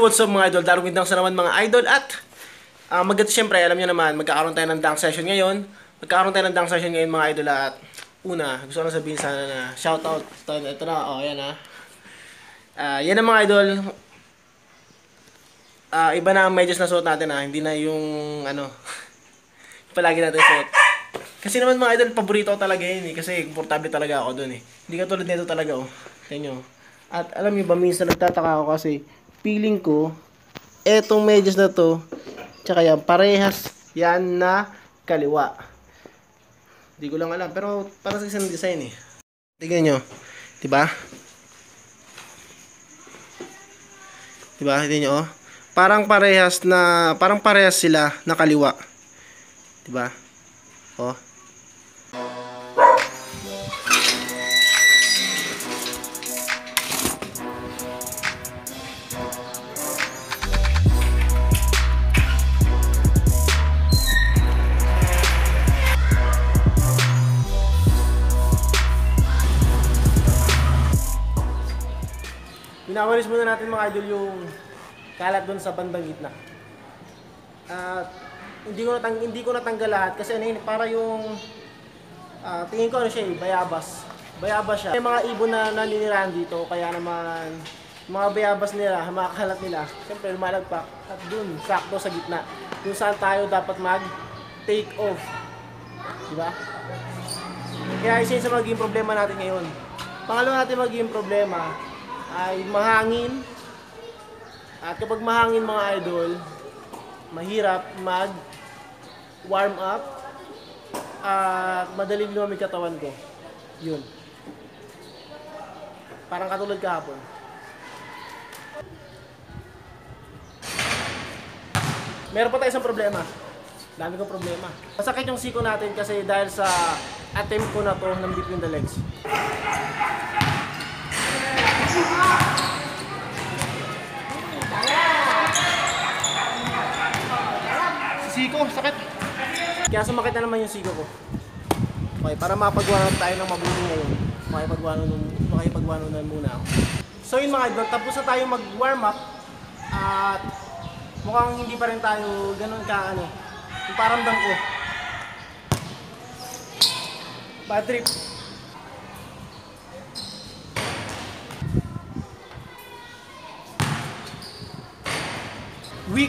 what's up mga idol? Darwin Dunk sa naman mga idol at syempre alam niyo naman magkakaroon tayo ng dunk session ngayon. Mga idol at una, gusto ko lang sabihin sana na shoutout. Ito na, yan yan ang mga idol. Iba na ang medyas na suot natin hindi na yung palagi natin suot. Kasi naman mga idol, paborito ko talaga yun kasi komportable talaga ako dun Hindi katulad nito talaga Tingnan nyo. At alam niyo ba, minsan nagtataka ako kasi feeling ko, etong medyas na to, tsaka yan, parehas yan na kaliwa. Hindi ko lang alam, pero para sa isang design Tingnan nyo. Diba? Diba? Tingnan nyo Parang parehas sila na kaliwa. Diba? Pinawalis muna natin mga idol yung kalat doon sa bandang gitna. Hindi ko natanggal lahat kasi para yung tingin ko bayabas. Bayabas siya. May mga ibon na naninirahan dito kaya naman mga bayabas nila, mga kalat nila, siyempre lumalagpak at doon sakto sa gitna. Kung saan tayo dapat mag-take off. Diba? Kaya isa sa magiging problema natin ngayon. Pangalawa natin magiging problema ay mahangin. At kapag mahangin mga idol, mahirap mag-warm up at madaling lumamig katawan ko. Yun. Parang katulad kahapon. Meron pa tayo isang problema. Dami kong problema. Masakit yung siko natin kasi dahil sa attempt ko na to ng between the legs. Siko, sakit. Kaya sumakit na naman yung siko ko. Okay, para mapagwanan tayo ng mabuti ngayon. Makipagwanan na muna ako. So yun mga idol, tapos na tayo mag-warm up. At mukhang hindi pa rin tayo ganun yung paramdam ko. Bad trip. Weak.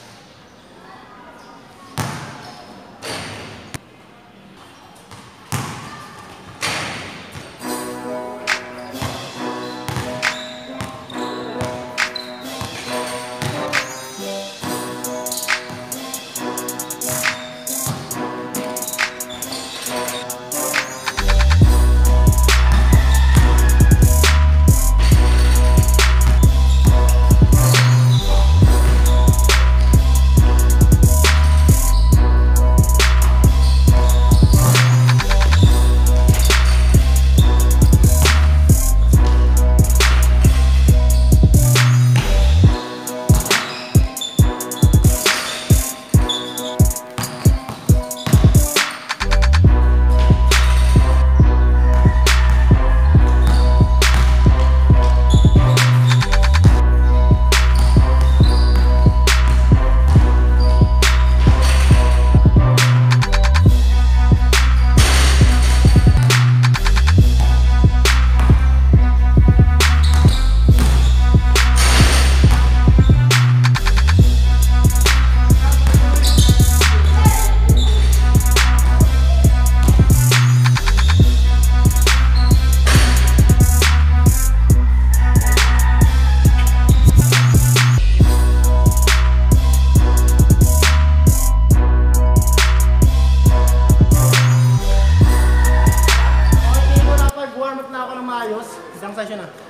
Isang session na.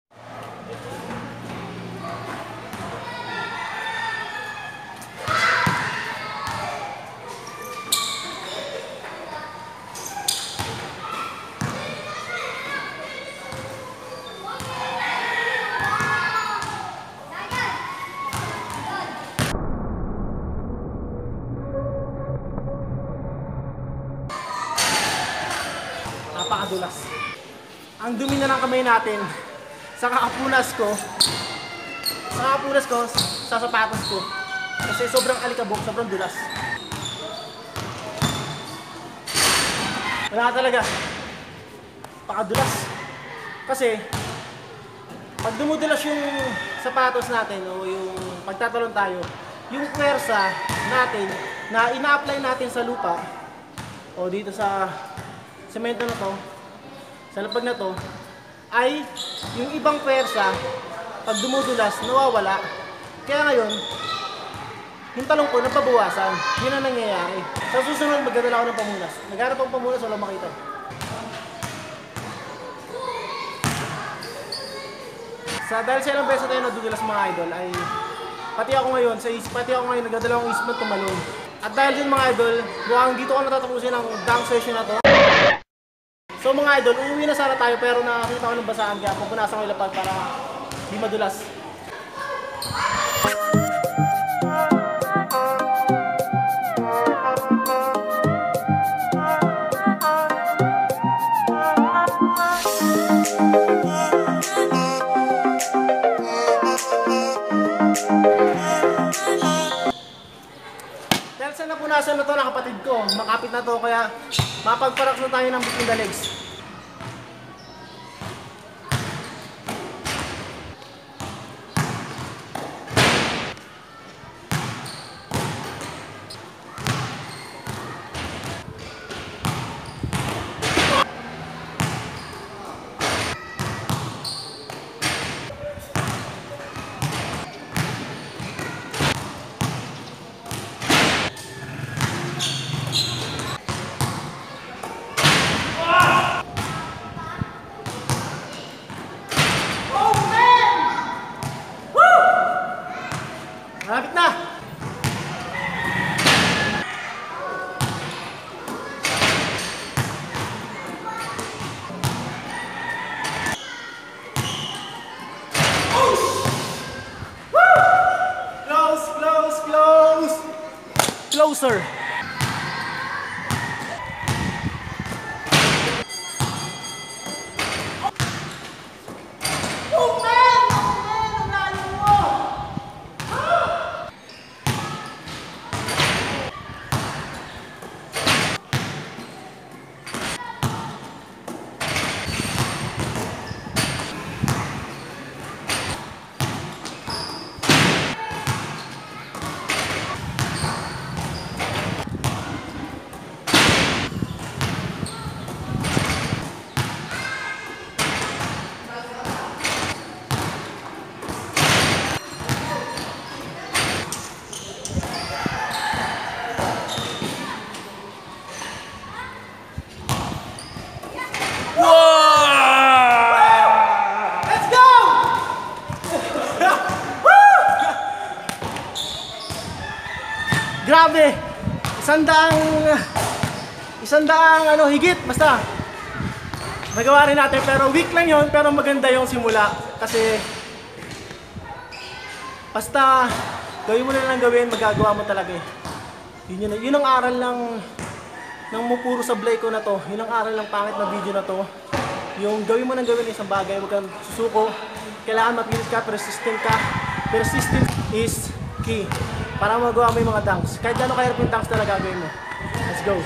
Napakadulas. Ang dumi na ng kamay natin sa kakapunas ko. Sa kapunas ko, sa sapatos ko. Kasi sobrang alikabok, sobrang dulas. Wala talaga. Pakadulas. Kasi, pag dumudulas yung sapatos natin o yung pagtatalon tayo, yung pwersa natin na ina-apply natin sa lupa o dito sa semento na to, sa lapag na to, ay yung ibang pwersa pag dumudulas, nawawala. Kaya ngayon, yung talong ko napabawasan. Yun ang nangyayari. Sa susunod, magdadala ako ng pamunas. Naghanap ang pamunas, wala makita. Dahil sa ilang beses tayo nadudulas mga idol, ay pati ako ngayon nagdadala akong isip na tumalon. At dahil din mga idol, mukhang dito ko natatapusin ang dunk session na to. So mga idol, uuwi na sana tayo pero nakakita ko ng basaan kaya pupunasan ko yung lapag para di madulas. Dahil sa napunasan na to ng kapatid ko, makapit na to kaya mapagparaks na tayo ng between the legs. Malapit na! Close, close, close! Closer! Grabe! Isandaang higit, basta nagawa rin natin, pero weak lang yun, pero maganda yung simula kasi basta gawin mo na lang gawin, magagawa mo talaga eh. Yun ang aral ng mupuro sa Blay ko na to, yun ang aral ng pangit na video na to. Yung gawin mo nang gawin isang bagay, huwag kang susuko, kailangan mapilit ka, persistent ka. Persistent is key para magawa mo yung mga dunks. Kahit gano'n kahirap yung dunks na gagawin mo. Let's go!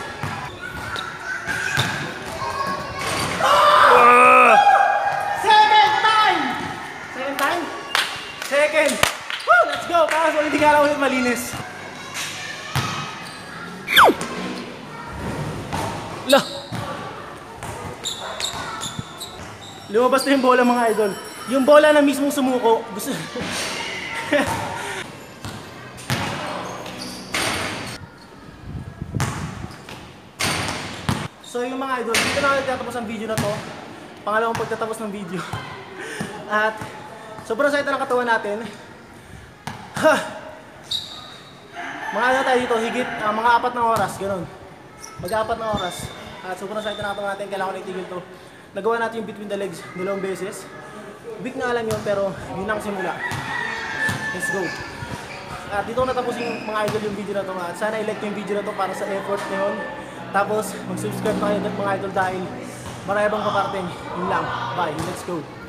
Second time! Second time? Second! Woo! Let's go! Para sa hindi ka lang ulit malinis. Lah! Lumabas na yung bola mga idol. Yung bola na mismong sumuko. Gusto... So yung mga idol, dito na nagtatapos ang video na to. Pangalawang pagtatapos ng video. At sobrang sakit ng katawan natin. Mga ano tayo dito, higit mga 4 na oras, gano'n. Mag-4 na oras. At sobrang sakit ng katawan natin, kailangan ko na itigil to. Nagawa natin yung between the legs 2 beses. Big nga lang yun, pero yun ang simula. Let's go. At dito ko natapos yung mga idol yung video na to. At sana i-like yung video na to para sa effort na yun. Tapos mag-subscribe na kayo mga idol dahil marami bang paparating. Yun lang. Bye. Let's go.